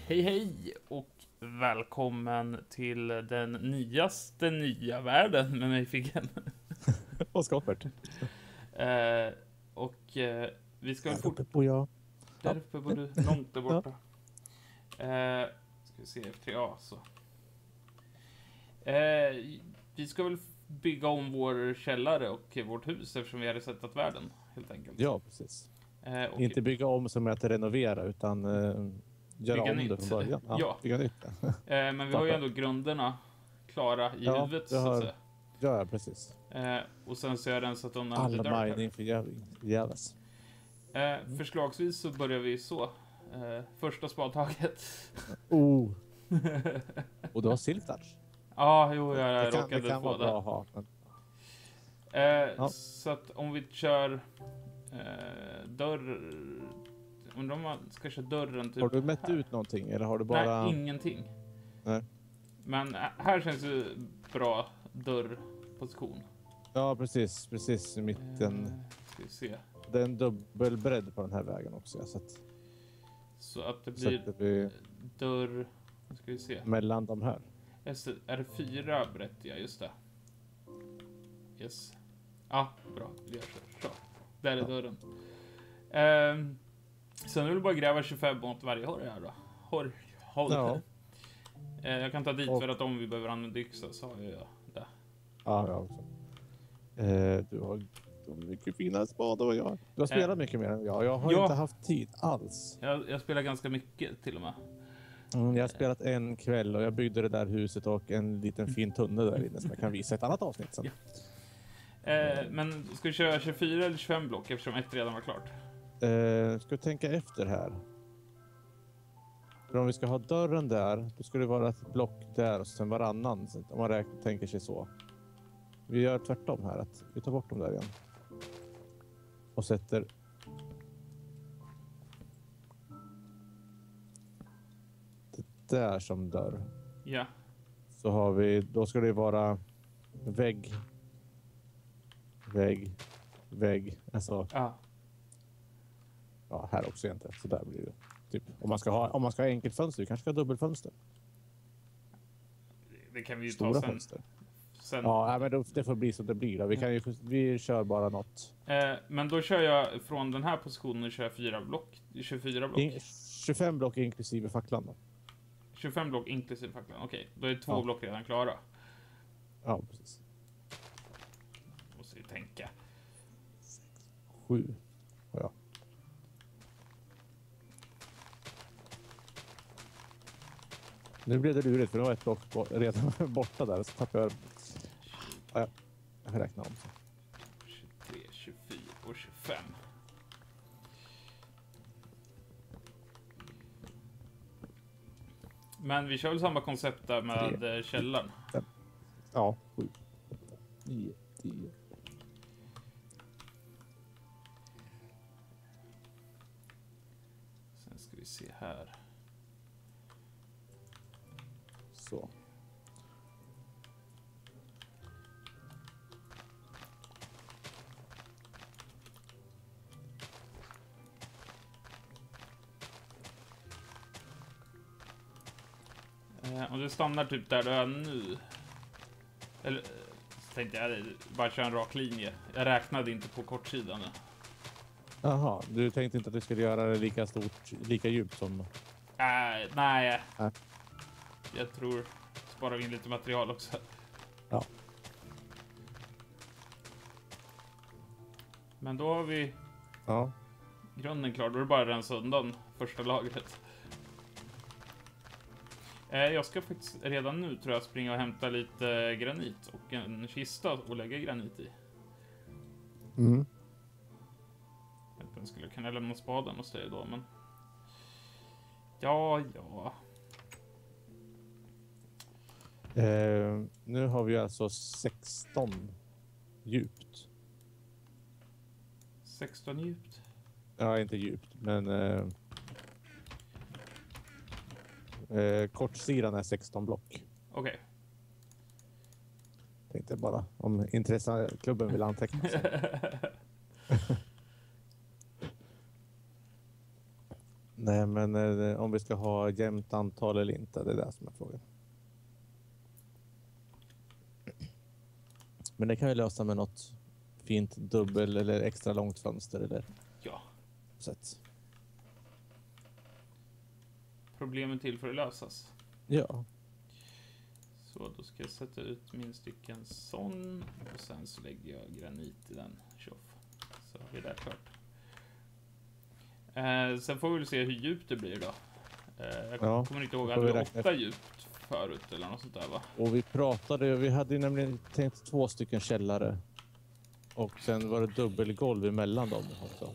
Hej hej och välkommen till den nyaste nya världen med mig Figgen. Och Skapert. Vi ska Där uppe bor jag. Där uppe bor du, långt där borta. Ska vi se efter så. Vi ska väl bygga om vår källare och vårt hus eftersom vi har resettat världen helt enkelt. Ja, precis. Inte bygga om som att renovera utan göra bygga om nytt. det från början. Ja. Bygga nytt. Men vi har ju ändå grunderna klara i huvudet så att säga. Ja, precis. Och sen så har jag rensat undan alla mining för jävlas. Förslagsvis så börjar vi så. Första spadtaget. Och du har siltouch. Ja, jo, jag det råkade kan få vara det. bra att ha. Så att om vi kör dörr... Undrar om man ska köra dörren typ. Har du mätt ut någonting eller har du bara... Nej, ingenting. Nej. Men här känns det bra dörrposition. Ja, precis i mitten. Ska vi se. Det är en dubbelbredd på den här vägen också. Så att det blir dörr... Ska vi se. Mellan de här. Är det 4 brett? Ja, just det. Yes. Ja, bra. Vi gör så. Där är dörren. Sen vill du bara gräva 25 mot varje hår här då. Hår. Ja. Jag kan ta dit för att om vi behöver använda yxa så har jag det. Ja, jag också. Du har mycket fina spadar och jag. Du har spelat mycket mer än jag. Jag har inte haft tid alls. Jag spelar ganska mycket till och med. Jag har spelat en kväll och jag byggde det där huset och en liten fin tunnel där inne som jag kan visa ett annat avsnitt sen. Ja. Men ska vi köra 24 eller 25 block eftersom ett redan var klart? Ska vi tänka efter här. För om vi ska ha dörren där, då ska det vara ett block där och sen varannan. Om man tänker sig så. Vi gör tvärtom här. Att vi tar bort dem där igen. Och sätter... det där som dörr. Ja. Så har vi... Då ska det vara vägg. Alltså... Ja, här också egentligen. Så där blir det. Typ, om man ska ha enkelt fönster, kanske ska ha dubbelfönster. Det kan vi ju Stora ta sen. Fönster. Ja, men det får bli som det blir då. Vi kör bara något. Men då kör jag från den här positionen och kör 24 block. 25 block inklusive facklan då. 25 block inklusive facklan. Okej, då är 2 block redan klara. Ja, precis. Måste vi tänka. 7. Ja. Nu blev det lurigt för det var ett block redan borta där. Så tappade jag... Ja, jag räknar om. 23, 24 och 25. Men vi kör väl samma koncept där med källaren. Ja, 7. 9, 10. Sen ska vi se här. Så. Om du stannar typ där du är nu. Eller så tänkte jag bara köra en rak linje. Jag räknade inte på kortsidan. Jaha, du tänkte inte att du skulle göra det lika stort, lika djupt som... Nej. Jag tror sparar vi in lite material också. Ja. Men då har vi grunden klar. Då är det bara att rensa undan första lagret. Jag ska faktiskt redan nu tror jag springa och hämta lite granit och en kista och lägga granit i. Jag skulle kunna lämna spaden hos dig då, men... Ja. Nu har vi alltså 16 djupt. 16 djupt? Ja, inte djupt, men... kortsidan är 16 block. Okej. Tänkte bara om intresseklubben vill anteckna. Nej, men om vi ska ha jämnt antal eller inte, det är det som är frågan. Men det kan vi lösa med något fint dubbel eller extra långt fönster eller Ja. sätt. Problemen till för att lösas. Ja. Så då ska jag sätta ut min stycken sån. Och sen så lägger jag granit i den. Tjoff. Så har vi det klart. Sen får vi väl se hur djupt det blir då. Jag kommer inte ihåg, hade vi 8 djupt förut eller något sånt där va? Och vi hade ju nämligen tänkt 2 stycken källare. Och sen var det dubbelgolv emellan dem också.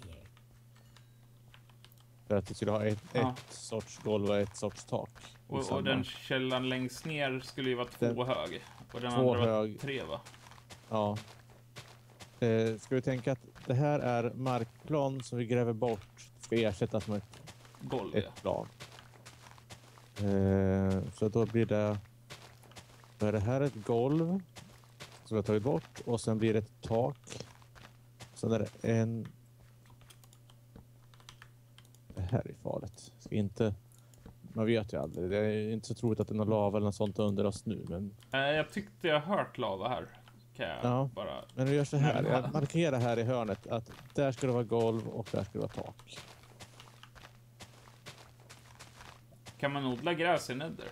För att vi skulle ha ett sorts golv och ett sorts tak. Och den källan längst ner skulle ju vara 2 hög. Och den två andra hög. var 3 va? Ja. Ska vi tänka att det här är markplan som vi gräver bort. Ska ersättas med Golv, ett plan. Så då blir det... Då är det här ett golv som vi har tagit bort. Och sen blir det ett tak. Sen är det en... Det här är farligt. Ska inte... Man vet ju aldrig. Det är inte så troligt att det är någon lava eller något sånt under oss nu. Men... Jag tyckte jag hört lava här. Kan jag bara... Men vi gör så här. Jag markerar här i hörnet att där ska det vara golv och där ska det vara tak. Kan man odla gräs i Nether?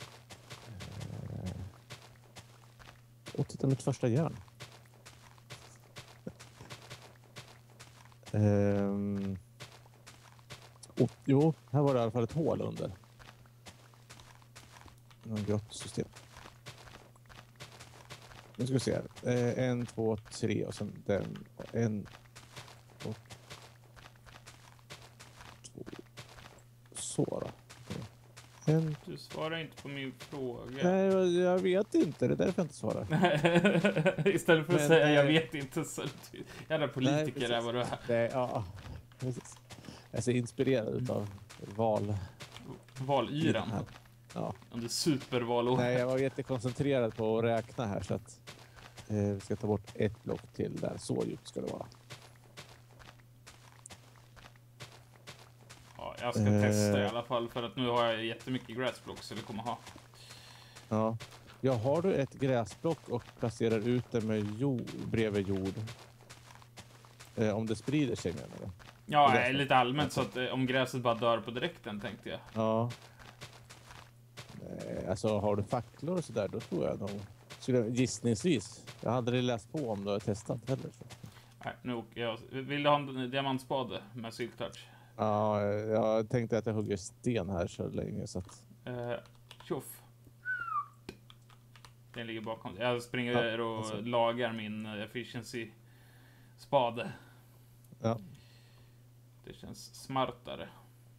Och titta mitt första järn. Jo, här var det i alla fall ett hål under. Någon grottsystem. Nu ska vi se här. 1, 2, 3 och sen den. 1 och 2. Så då. Du svarar inte på min fråga. Nej, jag vet inte. Det är därför jag inte svarar. Istället för att säga jag vet inte så jävla politiker är vad du är. Nej, ja, precis. Jag är så inspirerad av valyran. Ja. Under supervalår. Nej, jag var jättekoncentrerad på att räkna här så att vi ska ta bort ett block till där. Så djupt ska det vara. Ja, jag ska testa i alla fall för att nu har jag jättemycket grassblocks så det kommer ha. Ja. Ja, har du ett gräsblock och placerar ut det med bredvid jord? Om det sprider sig menar du? Ja, lite allmänt så att om gräset bara dör på direkten tänkte jag. Ja. Alltså har du facklor och sådär då tror jag nog. Gissningsvis. Jag hade aldrig läst på om du har testat heller. Så. Nej, nu åker jag. Vill du ha en diamantspade med silktouch? Ja, jag tänkte att jag hugger sten här så länge så att... Tjoff. Den ligger bakom. Jag springer och lagar min efficiency-spade. Ja. Det känns smartare.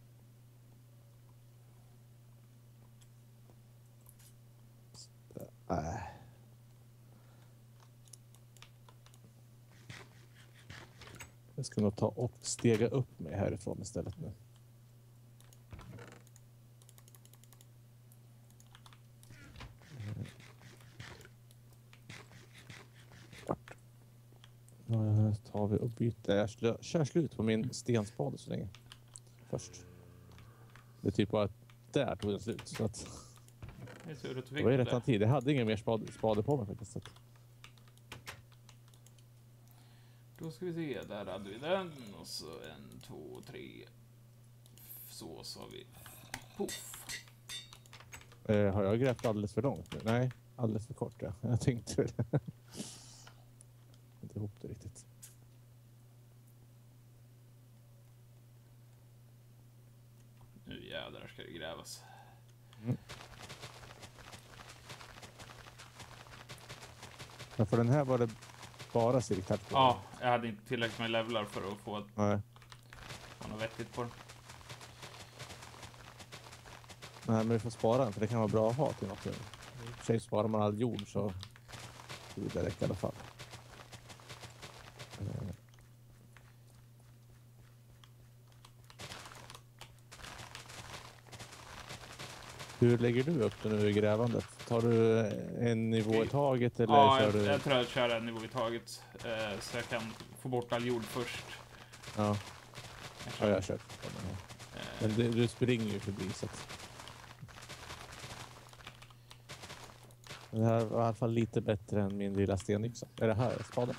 Jag ska nog ta och stega upp mig härifrån istället nu. Nu tar vi och byter. Jag kör slut på min stenspade så länge. Först. Det är typ bara att där tog den slut. Så att... Det var ju rätt tid. Jag hade ingen mer spade på mig faktiskt. Då ska vi se, där hade vi den. Och så 1, 2, 3. Så har vi. Puff. Har jag grävt alldeles för långt nu? Nej, alldeles för kort. Ja. Jag tänkte väl. Inte ihop det riktigt. Nu jädrar ska det grävas. Mm. Men för den här var det bara silktouch. Ja, jag hade inte tillräckligt med levlar för att få något vettigt på den. Nej, men vi får spara den för det kan vara bra att ha till något. I och för sig sparar man all jord så det räcker i alla fall. Hur lägger du upp det nu i grävandet? Tar du en nivå i taget? Eller ja, kör jag tror jag kör en nivå i taget. Så jag kan få bort all jord först. Ja, jag kör. Men du springer ju förbi så att... Det här var i alla fall lite bättre än min lilla stenyxa. Är det här spaden?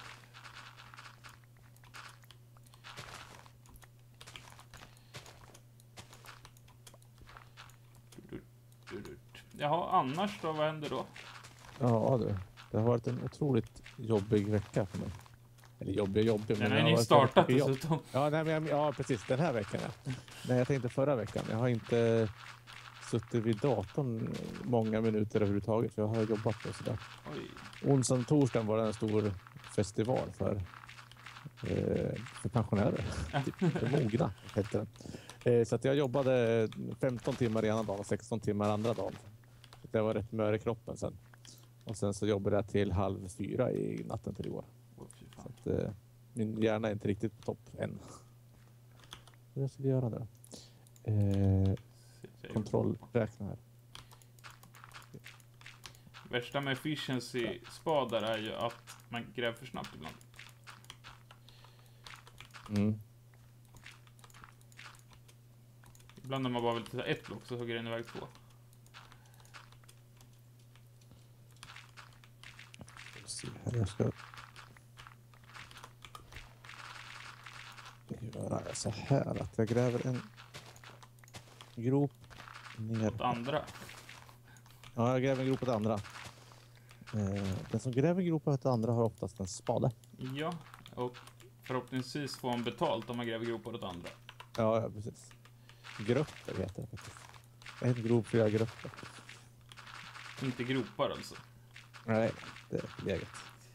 Jaha, annars då? Vad händer då? Ja du, det har varit en otroligt jobbig vecka för mig. Eller jobbig. Den har ni startat dessutom. Ja, nej, men, ja, precis. Den här veckan. Ja. Nej, jag tänkte förra veckan. Jag har inte suttit vid datorn många minuter överhuvudtaget. För jag har jobbat och sådär. Onsdagen och torsdagen var det en stor festival för pensionärer. För mogna heter den. Så att jag jobbade 15 timmar ena dagen och 16 timmar andra dagen. Det var rätt mör i kroppen sen. Och sen så jobbade jag till 3:30 i natten till igår. Så att, min hjärna är inte riktigt på topp än. Vad ska jag göra nu? Kontrollräkna här. Värsta med efficiency-spadar är ju att man gräver för snabbt ibland. Ibland när man bara vill ta ett block så hugger den iväg 2. Jag ska göra så här att jag gräver en grop ner. Åt andra. Ja, jag gräver en grop åt andra. Den som gräver grop åt andra har oftast en spade. Ja, och förhoppningsvis får man betalt om man gräver gropar åt andra. Ja, precis. Grupper heter det faktiskt. En grop, 4 grupper. Inte gropar alltså. Nej, det är läget.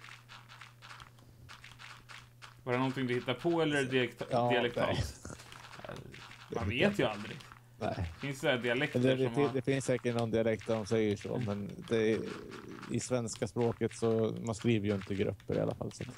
Var det någonting du hittar på eller är det dialektalt? Man vet ju aldrig. Nej. Finns det dialekter det finns säkert någon dialekt där de säger så, men det är, i svenska språket så man skriver ju inte grupper i alla fall. Så.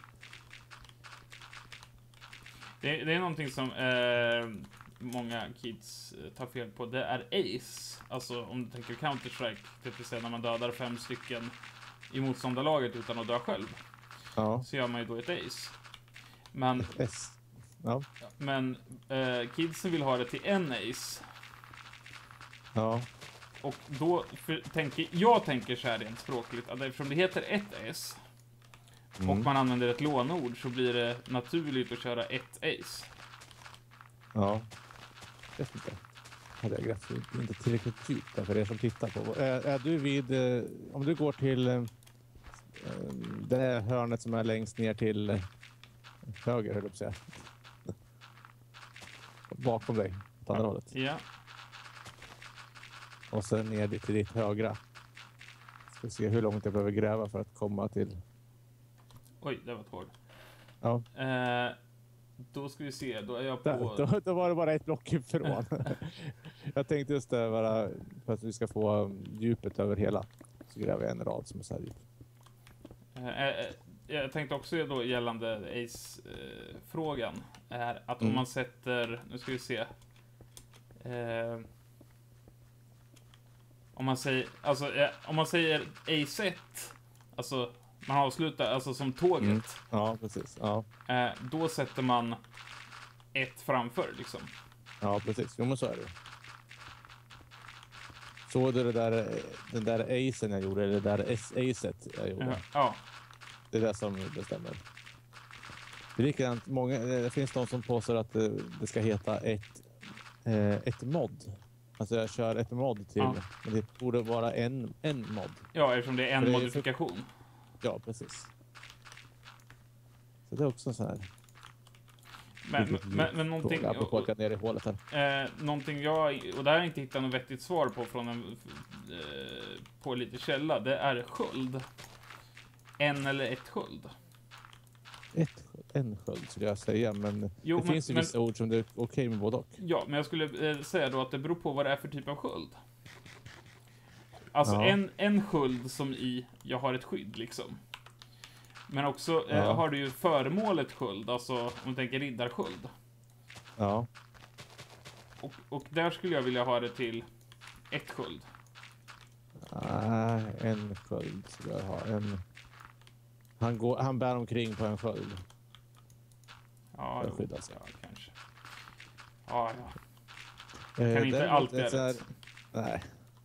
Det är någonting som många kids tar fel på. Det är ace. Alltså om du tänker Counter-Strike, det vill säga när man dödar 5 stycken i motståndarlaget utan att dö själv. Ja. Så gör man ju då ett ace. Men, ja. Men kidsen vill ha det till en ace. Ja. Och då jag tänker så här rent språkligt att eftersom det heter ett ace och man använder ett lånord så blir det naturligt att köra ett ace. Ja. Jag vet inte. Hade jag grävt inte tillräckligt djupt där för er som tittar på. Är du vid om du går till det här hörnet som är längst ner till höger, höll jag på att säga. Bakom dig, på andra hållet. Ja. Och sen ner till ditt högra. Ska se hur långt jag behöver gräva för att komma till... Oj, det var ett hål. Ja. Då ska vi se, då är jag på... Då var det bara ett block ifrån. Jag tänkte just det, bara för att vi ska få djupet över hela. Så gräver jag en rad som är så här djup. Jag tänkte också då gällande Ace-frågan är att om man sätter, nu ska vi se, om man säger Ace 1, alltså man avslutar, alltså som tåget. Ja, precis. Ja. Då sätter man ett framför liksom. Ja, precis. Jo, men så är det. Så det där, den där acen jag gjorde, eller det där acet jag gjorde. Ja. Det är det som bestämmer. Det är likadant, det finns de som påstår att det ska heta ett mod. Alltså jag kör ett mod till, men det borde vara en mod. Ja, eftersom det är en modifikation. Ja, precis. Så det är också så här. Men någonting... Apropå ner i hålet här. Någonting och där har jag inte hittat något vettigt svar på från på lite källa. Det är sköld. En eller ett sköld. En sköld skulle jag säga, men det finns ju vissa ord som det är okej med både och. Ja, men jag skulle säga då att det beror på vad det är för typ av sköld. Alltså en sköld som jag har ett skydd liksom. Men också har du ju föremålet sköld, alltså om du tänker riddarsköld. Ja. Och där skulle jag vilja ha det till ett sköld. En sköld skulle jag ha. Han bär omkring på en sköld. Ja, kanske. Ja. Kan inte alltid är rätt. Nej.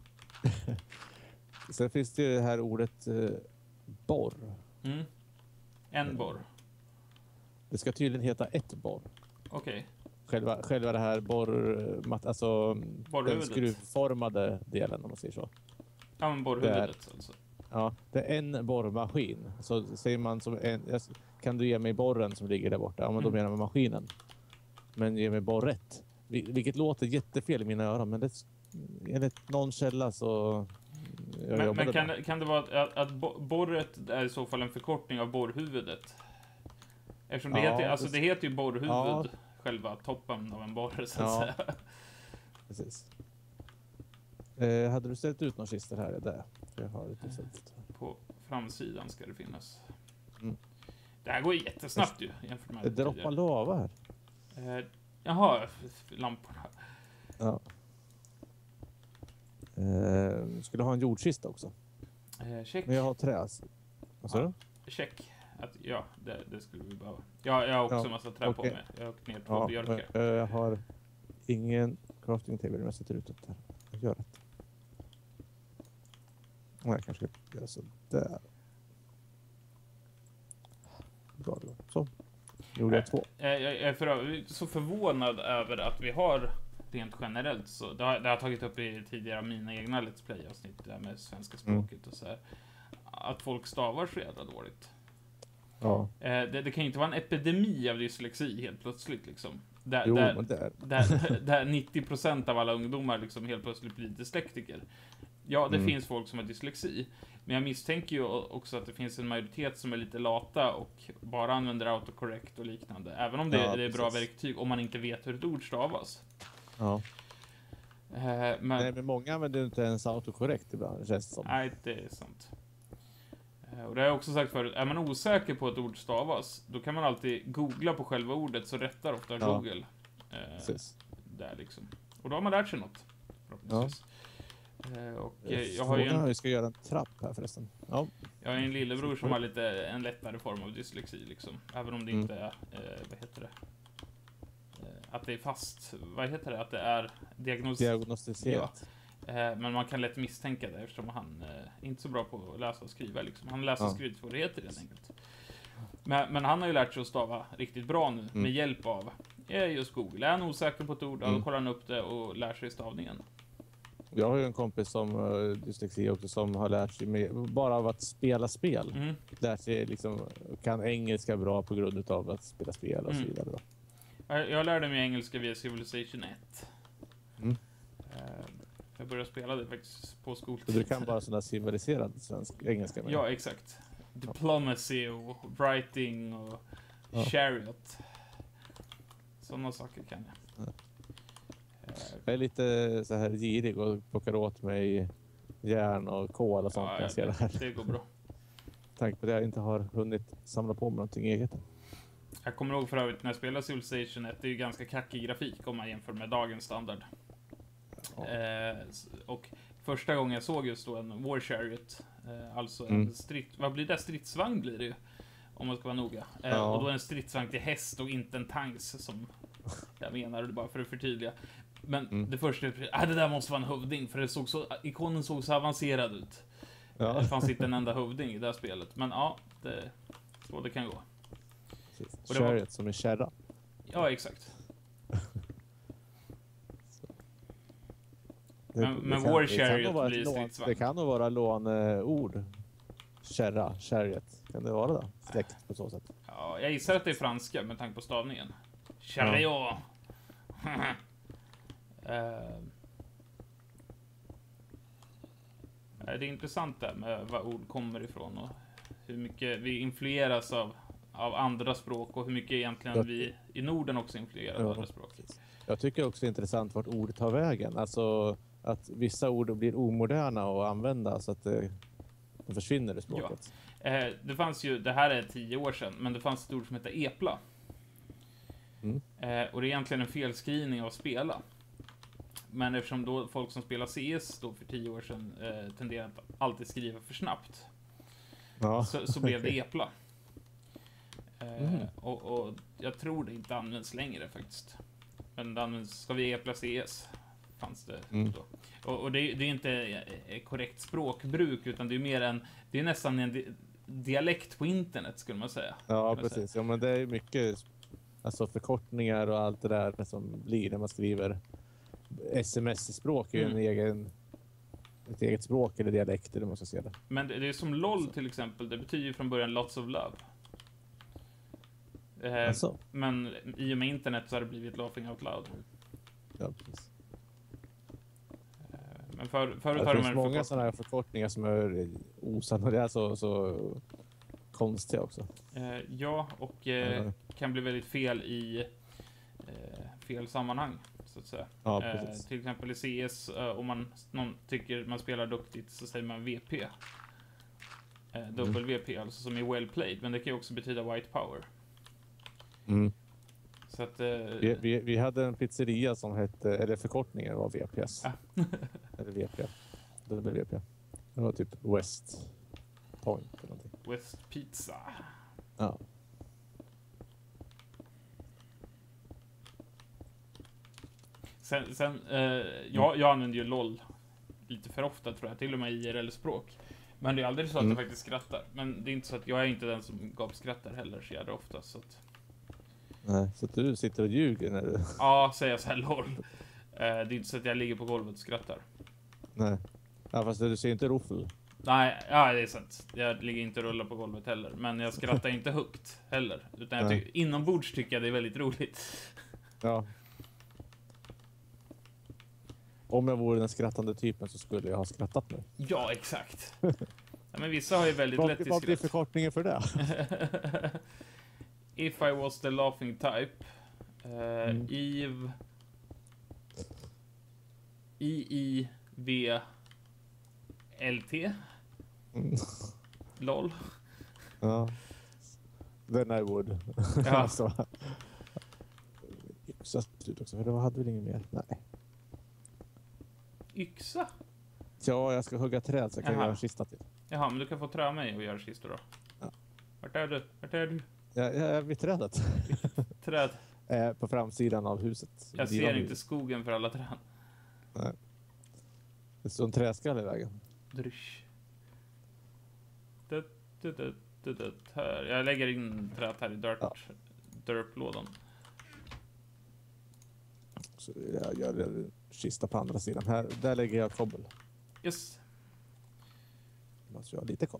Sen finns det ju det här ordet borr. En borr. Det ska tydligen heta ett borr. Okej. Själva det här alltså den skruvformade delen, om man säger så. Ja, men borrhuvudet alltså. Ja, det är en borrmaskin. Så säger man som kan du ge mig borren som ligger där borta? Ja, men då menar man maskinen. Men ge mig borret. Vilket låter jättefel i mina öron, men det enligt någon källa så... Men kan det vara att borret är i så fall en förkortning av borrhuvudet? Eftersom det heter ju borrhuvud, själva toppen av en borr, så att säga. Precis. Hade du ställt ut några kister här? Där. Jag har inte sett. På framsidan ska det finnas. Det här går jättesnabbt ju. Jämfört med det droppar lava här. Jaha, lamporna. Ja. Skulle ha en jordkista också. Check. Men jag har trä. Vad sa du? Check. Det skulle vi behöva. Jag har också en massa trä på mig. Jag har åkt ner 2 björkar. Jag har ingen crafting table, men jag sätter ut det här. Jag gör det. Jag kanske ska göra så där. Bra, så. Gjorde jag 2. Jag är så förvånad över att vi har rent generellt så. Det har jag tagit upp i tidigare mina egna Let's Play-avsnitt där med svenska språket och så här. Att folk stavar så jävla dåligt. Ja. Det kan ju inte vara en epidemi av dyslexi helt plötsligt liksom. Där 90% av alla ungdomar liksom helt plötsligt blir dyslektiker. Ja, det finns folk som har dyslexi. Men jag misstänker ju också att det finns en majoritet som är lite lata och bara använder autocorrect och liknande. Även om det är bra verktyg om man inte vet hur ett ord stavas. Ja. Men många använder inte ens autocorrect ibland, känns det som. Nej, det är sant. Och det har jag också sagt förut. Är man osäker på att ord stavas, då kan man alltid googla på själva ordet, så rättar ofta Google. Där liksom. Och då har man lärt sig något. Förhoppningsvis. Och jag har ju vi ska göra en trapp här förresten. Ja. Jag har en lillebror som har en lättare form av dyslexi liksom. Även om det inte är, vad heter det? Att det är fast, vad heter det? Att det är diagnostiserat. Ja. Men man kan lätt misstänka det eftersom han är inte så bra på att läsa och skriva liksom. Han läser och skrivsvårigheter helt enkelt. Men han har ju lärt sig att stava riktigt bra nu med hjälp av just Google. Är han osäker på ett ord, då kollar han upp det och lär sig stavningen. Jag har ju en kompis som dyslexi också som har lärt sig bara av att spela spel. Lärt sig liksom, kan engelska bra på grund av att spela spel och så vidare. Då. Jag lärde mig engelska via Civilization 1. Jag började spela det faktiskt på skoltid. Så du kan bara sådana civiliserad engelska? Ja, exakt. Diplomacy och writing och chariot. Sådana saker kan jag. Jag är lite så här girig och plockar åt mig järn och kol och sånt. Ja, jag ser det här. Det går bra. Tack för att jag inte har hunnit samla på mig någonting eget. Jag kommer ihåg för övrigt när jag spelade Civilization 1, det är ju ganska kackig grafik om man jämför med dagens standard. Och första gången jag såg just då en War Chariot, alltså en vad blir det? Stridsvagn blir det ju, om man ska vara noga. Och då en stridsvagn till häst och inte en tanks som jag menar, det bara för att förtydliga. Men det första det där måste vara en hövding, för ikonen såg så avancerad ut. Det fanns inte en enda hövding i det här spelet. Men så det kan gå. Och Chariot som är kärra. Ja, exakt. Men War Chariot blir stridsvagn. Det kan nog vara lånord. Kärra, Chariot. Kan det vara det? Släkt på så sätt. Ja, jag gissar att det är franska med tanke på stavningen. Chariot. Det är intressant där med var ord kommer ifrån och hur mycket vi influeras av andra språk och hur mycket egentligen vi i Norden också influeras av andra språk. Jag tycker också det är intressant vart ord tar vägen. Alltså att vissa ord blir omoderna att använda så att de försvinner i språket. Ja. Det fanns ju, det här är 10 år sedan, men det fanns ett ord som heter epla. Och det är egentligen en felskrivning av spela. Men eftersom då folk som spelar CS då för 10 år sedan tenderar att alltid skriva för snabbt. Ja. Så blev det epla. Och jag tror det inte används längre faktiskt. Men det används, ska vi epla CS? fanns det då. Och det är inte korrekt språkbruk, utan det är mer det är nästan en dialekt på internet, skulle man säga. Ja, precis. Ja, men det är mycket alltså förkortningar och allt det där som blir när man skriver. SMS-språk är ju ett eget språk eller dialekt, eller man ska säga det. Men det är som LOL till exempel, det betyder ju från början lots of love. Men i och med internet så har det blivit laughing out loud. Ja, precis. Men förut har det finns många sådana här förkortningar som är osannolika, så konstiga också. Ja, och kan bli väldigt fel i fel sammanhang, så att säga. Ja, precis. Till exempel i CS, om någon tycker man spelar duktigt, så säger man VP. WP, alltså som är well played, men det kan ju också betyda white power. Så att, vi hade en pizzeria som hette, eller förkortningen var VPS. Eller VP. WP. Det var typ West Point eller någonting. West Pizza. Ja. Sen jag använder ju LOL lite för ofta, tror jag, till och med i IRL-språk. Men det är aldrig så att jag faktiskt skrattar. Men det är inte så att jag är inte den som gapskrattar heller så jävla ofta, så att... Nej, så att du sitter och ljuger när du... Ja, säger så här LOL. Det är inte så att jag ligger på golvet och skrattar. Nej. Ja, fast du ser inte roffel. Nej, ja, det är sant. Jag ligger inte och rullar på golvet heller. Men jag skrattar inte högt heller. Utan jag inombords tycker jag det är väldigt roligt. Ja. Om jag vore den skrattande typen så skulle jag ha skrattat nu. Ja, exakt. Ja, men vissa har ju väldigt lätt i skratt. Vad blir förkortningen för det? If I was the laughing type. Eve. IIVLT. LOL. Ja. Then I would. Ja. Alltså. Yxa ut också, för det hade väl inget mer. Nej. Yxa? Ja, jag ska hugga träd så jag kan göra en kista till. Jaha, men du kan få trä mig och göra kistor då. Ja. Vart är du? Jag är vid trädet. Träd. På framsidan av huset. Jag ser inte skogen för alla träd. Nej. Det står en träskall i vägen. Drysch. Här. Jag lägger in träd här i derp-lådan. Så jag gör en kista på andra sidan. Här, där lägger jag kobbel. Yes. Måste jag ha lite koll.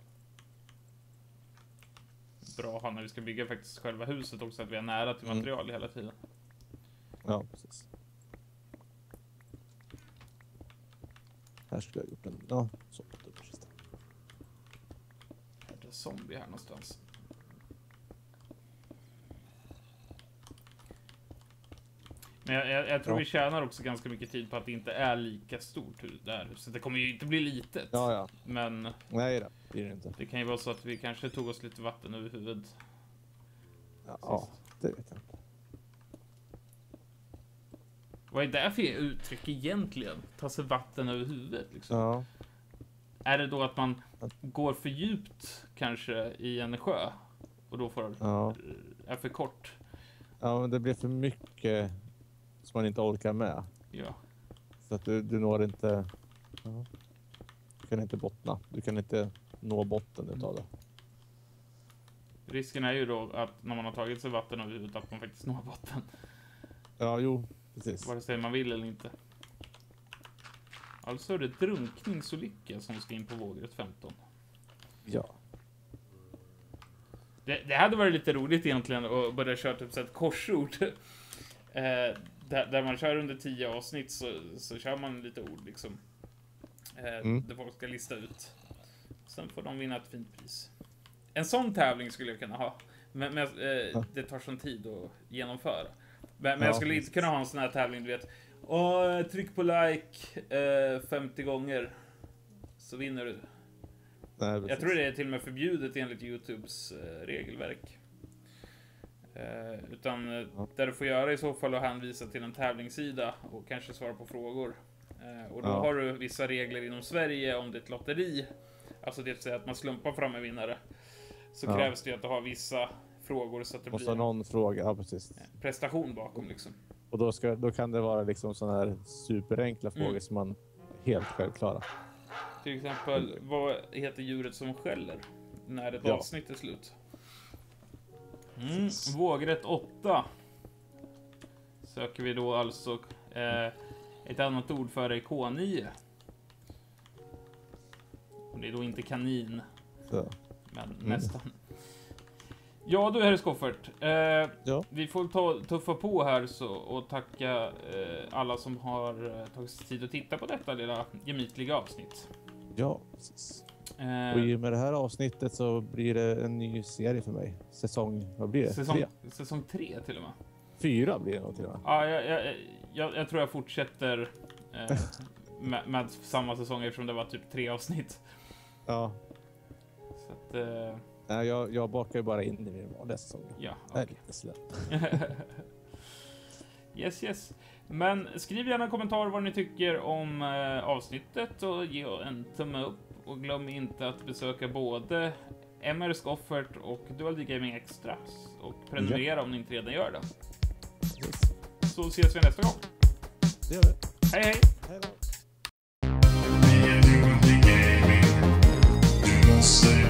Bra att ha när vi ska bygga faktiskt själva huset också, att vi är nära till material hela tiden. Ja, precis. Här skulle jag gjort en... Ja, så. Är det zombie här någonstans? Men jag tror vi tjänar också ganska mycket tid på att det inte är lika stort där. Så det kommer ju inte bli litet. Ja. Men... Nej, det blir det inte. Det kan ju vara så att vi kanske tog oss lite vatten över huvudet. Ja, det vet jag inte. Vad är det för uttryck egentligen? Ta sig vatten över huvudet liksom. Ja. Är det då att man går för djupt kanske i en sjö och då får är för kort? Ja, men det blir för mycket som man inte orkar med. Ja. Så att du når inte... Ja. Du kan inte bottna. Du kan inte nå botten utav det. Risken är ju då att när man har tagit sig vatten över huvudet att man faktiskt når botten. Ja, jo. Precis. Vare sig man vill eller inte. Alltså är det drunkningsolycka som ska in på vågrätt 15. Ja. Det hade varit lite roligt egentligen att börja köra typ så ett korsord. Där man kör under 10 avsnitt så kör man lite ord liksom. Där folk ska lista ut. Sen får de vinna ett fint pris. En sån tävling skulle jag kunna ha. Men det tar sån tid att genomföra. Men jag skulle inte kunna ha en sån här tävling, du vet. Tryck på like 50 gånger. Så vinner du. Nej, jag tror det är till och med förbjudet enligt YouTubes regelverk. Utan där du får göra i så fall att hänvisa till en tävlingssida och kanske svara på frågor. Och då har du vissa regler inom Sverige om det är ett lotteri. Alltså det vill säga att man slumpar fram en vinnare. Så krävs det ju att du har vissa frågor så att det måste blir någon fråga, ja precis. Prestation bakom liksom. Och då kan det vara liksom sådana här superenkla frågor som man helt självklara. Till exempel, vad heter djuret som skäller när ett avsnitt är slut? Vågrätt 8. Söker vi då alltså ett annat ord för det, K9. Det är då inte kanin. Så. Men nästan. Ja, du herr Skoffert. Vi får tuffa på här och tacka alla som har tagit sig tid att titta på detta lilla gemytliga avsnitt. Ja, precis. Och i och med det här avsnittet så blir det en ny serie för mig. Vad blir det? Säsong 3 till och med. 4 blir det nog till och med. Ja, jag tror jag fortsätter med samma säsong eftersom det var typ 3 avsnitt. Ja. Så att... Nej, jag bakar ju bara in i min vanliga säsong. Ja, okay. Lite släpp. Yes. Men skriv gärna en kommentar vad ni tycker om avsnittet och ge en tumme upp. Och glöm inte att besöka både MR Skoffert och Dual D Gaming Extra. Och prenumerera om ni inte redan gör det. Yes. Så ses vi nästa gång. Det gör vi. Hej! Hej då.